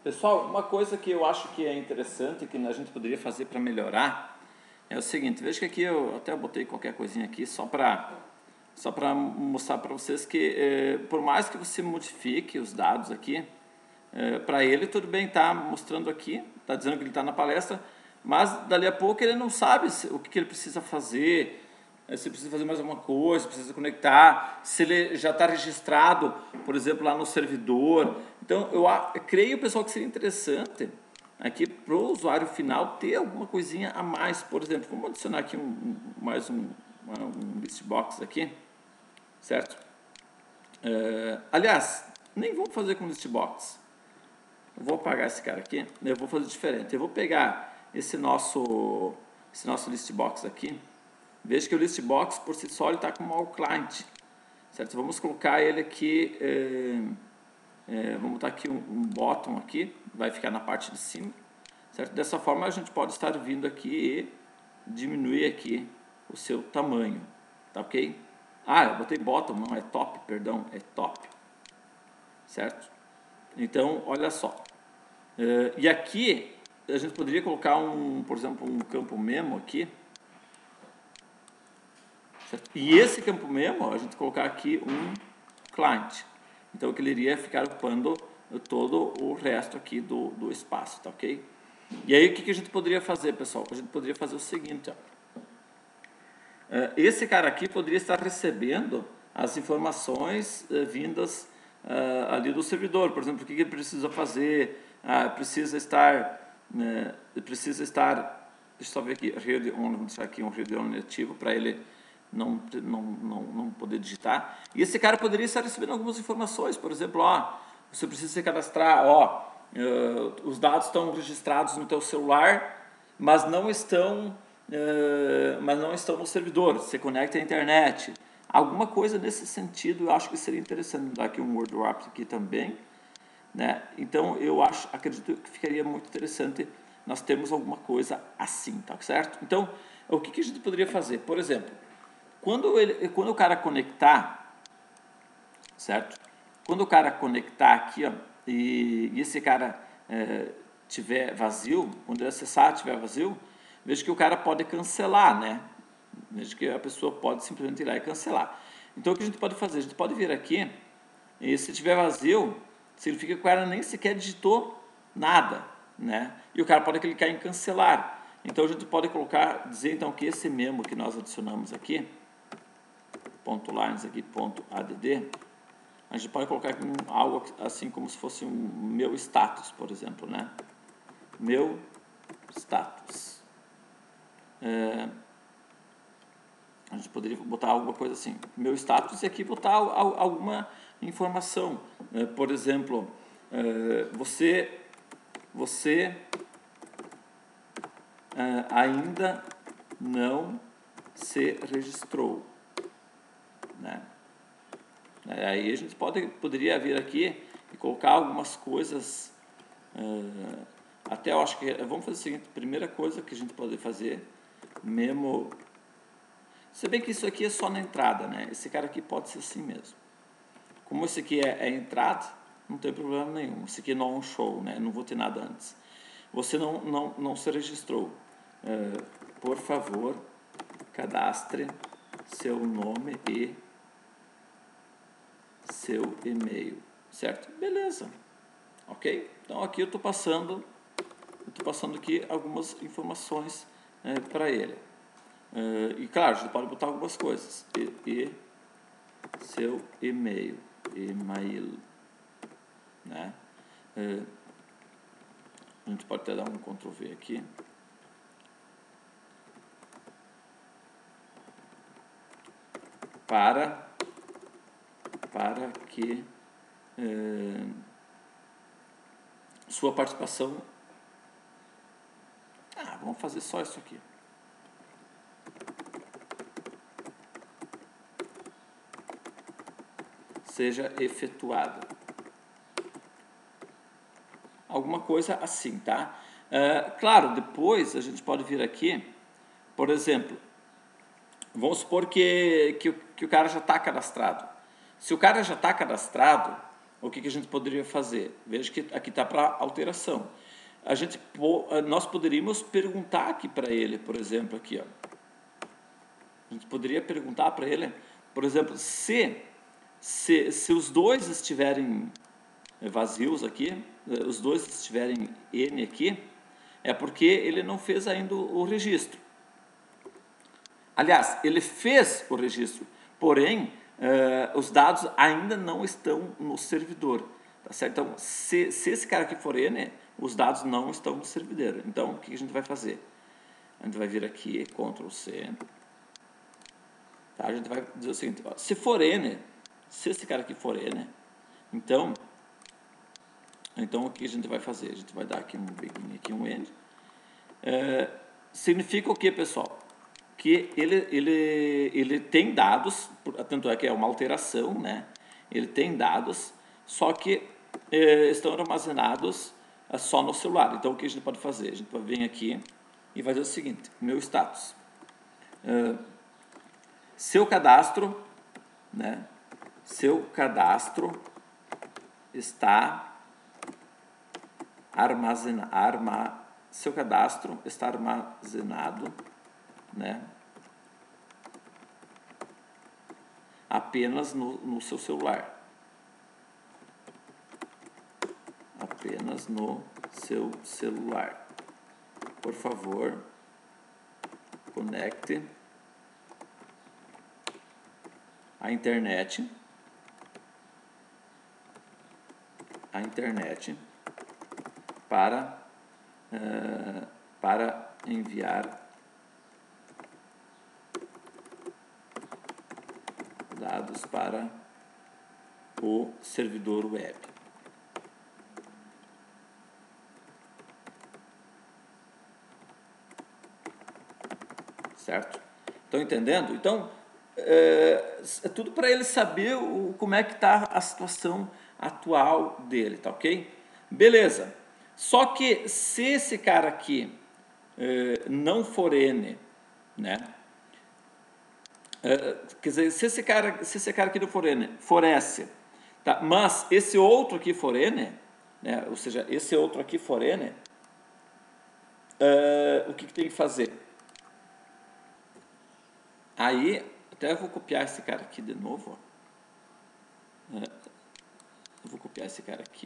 Pessoal, uma coisa que eu acho que é interessante, que a gente poderia fazer para melhorar, é o seguinte, veja que aqui eu até botei qualquer coisinha aqui só para mostrar para vocês que por mais que você modifique os dados aqui, para ele tudo bem, está mostrando aqui, está dizendo que ele está na palestra, mas dali a pouco ele não sabe o que ele precisa fazer, se precisa fazer mais alguma coisa, precisa conectar, se ele já está registrado, por exemplo, lá no servidor. Então, eu creio, pessoal, que seria interessante aqui para o usuário final ter alguma coisinha a mais. Por exemplo, vamos adicionar aqui mais um list box aqui, certo? Aliás, nem vamos fazer com list box. Eu vou apagar esse cara aqui, eu vou fazer diferente. Eu vou pegar esse nosso list box aqui. Veja que o list box por si só está como all client, certo? Vamos colocar ele aqui, vamos botar aqui um bottom aqui, vai ficar na parte de cima, certo? Dessa forma a gente pode estar vindo aqui e diminuir aqui o seu tamanho, tá ok? Eu botei bottom, não é top, perdão, é top, certo? Então, olha só, e aqui a gente poderia colocar por exemplo, um campo memo aqui. E esse campo memo, a gente colocar aqui um client. Então, que ele iria ficar ocupando todo o resto aqui do espaço, tá ok? E aí, o que a gente poderia fazer, pessoal? A gente poderia fazer o seguinte, ó. Esse cara aqui poderia estar recebendo as informações vindas ali do servidor. Por exemplo, o que ele precisa fazer? Precisa estar, deixa eu só ver aqui, read only, vamos deixar aqui um read only ativo para ele não poder digitar. E esse cara poderia estar recebendo algumas informações, por exemplo, você precisa se cadastrar, os dados estão registrados no teu celular, mas não estão no servidor, você conecta à internet. Alguma coisa nesse sentido eu acho que seria interessante dar aqui um word wrap aqui também, né? Então eu acredito que ficaria muito interessante nós termos alguma coisa assim, tá certo? Então, o que a gente poderia fazer? Por exemplo, quando o cara conectar, certo? Quando o cara conectar aqui, ó, e esse cara tiver vazio, quando ele acessar tiver vazio, veja que o cara pode cancelar, né? Veja que a pessoa pode simplesmente ir lá e cancelar. Então, o que a gente pode fazer? A gente pode vir aqui, e se tiver vazio, significa que o cara nem sequer digitou nada, né? E o cara pode clicar em cancelar. Então, a gente pode dizer então que esse memo que nós adicionamos aqui, .lines aqui, .add, a gente pode colocar aqui algo assim como se fosse um meu status, por exemplo, né? Meu status. A gente poderia botar alguma coisa assim, meu status, e aqui botar alguma informação. Por exemplo, você ainda não se registrou, né? Aí a gente poderia vir aqui e colocar algumas coisas, até eu acho que, vamos fazer o seguinte, primeira coisa que a gente pode fazer, memo, se bem que isso aqui é só na entrada, né? Esse cara aqui pode ser assim mesmo. Como esse aqui é entrada, não tem problema nenhum, esse aqui não é um show, né? Não vou ter nada antes. Você não se registrou, por favor, cadastre seu nome e seu e-mail, certo? Beleza, ok? Então aqui eu estou passando aqui algumas informações para ele. E claro, a gente pode botar algumas coisas. E seu e-mail, né? A gente pode até dar um Ctrl V aqui. Para que sua participação... vamos fazer só isso aqui. Seja efetuada. Alguma coisa assim, tá? Claro, depois a gente pode vir aqui, por exemplo, vamos supor que o cara já está cadastrado. Se o cara já está cadastrado, o que a gente poderia fazer? Veja que aqui está para alteração. Nós poderíamos perguntar aqui para ele, por exemplo, aqui, ó. A gente poderia perguntar para ele, por exemplo, se os dois estiverem vazios aqui, os dois estiverem N aqui, é porque ele não fez ainda o registro. Aliás, ele fez o registro, porém, os dados ainda não estão no servidor. Tá certo? Então, se esse cara aqui for N, os dados não estão no servidor. Então, o que a gente vai fazer? A gente vai vir aqui, Ctrl C. Tá? A gente vai dizer o seguinte, ó, se for N, se esse cara aqui for N, então o que a gente vai fazer? A gente vai dar aqui um begin, aqui um N. Significa o que, pessoal? Que ele tem dados, tanto é que é uma alteração, né? Ele tem dados, só que estão armazenados só no celular. Então, o que a gente pode fazer? A gente vai vir aqui e vai dizer o seguinte, meu status. Seu cadastro, né? Seu cadastro está seu cadastro está armazenado, né? Apenas no seu celular. Apenas no seu celular. Por favor, conecte a internet para enviar dados para o servidor web. Certo? Estão entendendo? Então, é tudo para ele saber como é que está a situação atual dele, tá ok? Beleza. Só que se esse cara aqui não for N, né? Quer dizer, se esse cara aqui não for N, for S, tá? Mas esse outro aqui for N, né? Ou seja, esse outro aqui for N, o que tem que fazer? Aí, até eu vou copiar esse cara aqui de novo. Ó. Eu vou copiar esse cara aqui.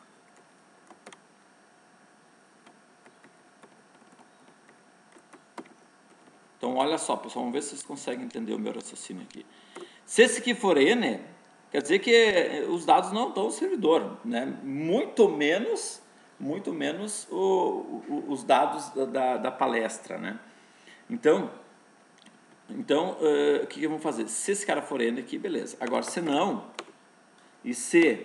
Então, olha só, pessoal, vamos ver se vocês conseguem entender o meu raciocínio aqui. Se esse aqui for N, quer dizer que os dados não estão no servidor, né? Muito menos os dados da palestra, né? Então, o que vamos fazer? Se esse cara for N aqui, beleza. Agora, se não, e se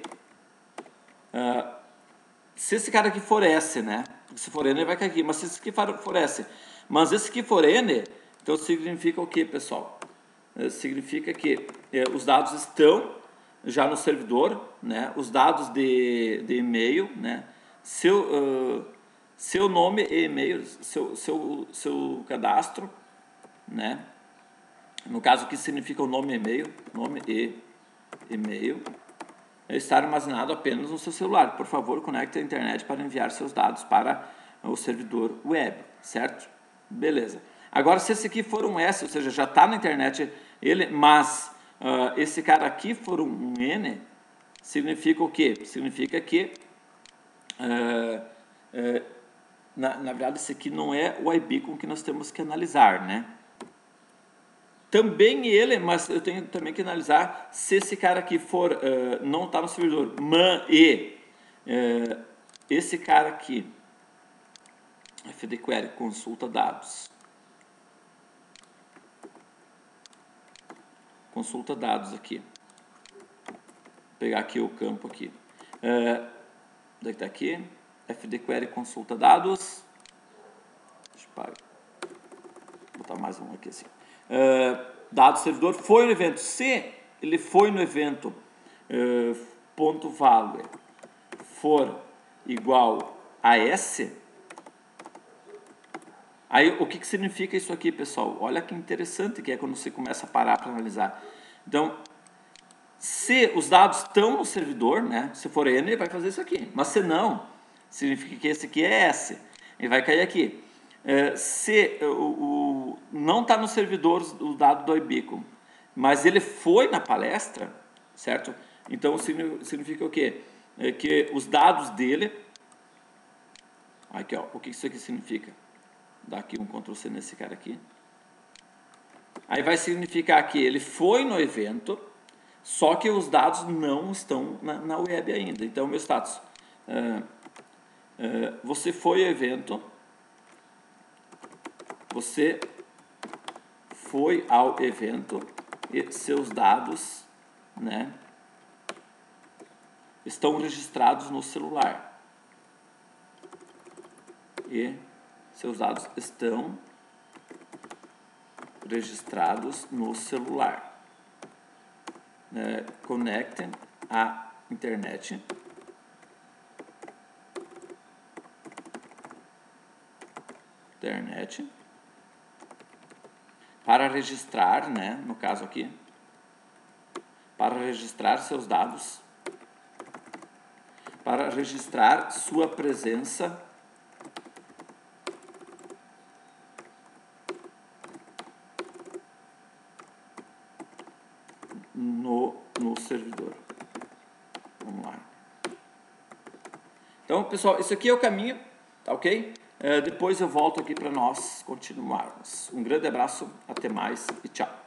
esse cara aqui for S, né? Porque se for N, ele vai cair aqui. Mas se esse aqui for S, mas esse aqui for N, então significa o que, pessoal? Significa que os dados estão já no servidor, né? Os dados de e-mail, né? Seu nome e e-mail, seu cadastro, né? No caso, o que significa o nome e e-mail? Nome e e-mail está armazenado apenas no seu celular. Por favor, conecte a internet para enviar seus dados para o servidor web, certo? Beleza. Agora, se esse aqui for um S, ou seja, já está na internet ele, mas esse cara aqui for um N, significa o quê? Significa que, na verdade, esse aqui não é o iBeacon que nós temos que analisar, né? Também ele, mas eu tenho também que analisar se esse cara aqui for, não está no servidor, esse cara aqui, fdquery, consulta dados. Consulta dados aqui. Vou pegar aqui o campo aqui. Onde está aqui? fdquery, consulta dados. Deixa eu botar mais um aqui assim. Dado servidor foi no evento. Se ele foi no evento ponto value for igual a S, aí o que significa isso aqui, pessoal? Olha que interessante que é quando você começa a parar para analisar. Então, Se os dados estão no servidor, né? Se for N, ele vai fazer isso aqui. Mas se não, significa que esse aqui é S. Ele vai cair aqui. Se não está no servidor o dado do iBeacon, mas ele foi na palestra, certo? Então significa o quê? Que os dados dele... Aqui, ó, o que isso aqui significa? Dá aqui um Ctrl+C nesse cara aqui. Aí vai significar que ele foi no evento, só que os dados não estão na web ainda. Então, meu status, você foi ao evento, você foi ao evento e seus dados, né, estão registrados no celular. E seus dados estão registrados no celular. Conectem à internet. Para registrar, né, no caso aqui, para registrar seus dados, para registrar sua presença no servidor. Vamos lá. Então, pessoal, isso aqui é o caminho, tá ok? Depois eu volto aqui para nós continuarmos. Um grande abraço, até mais e tchau.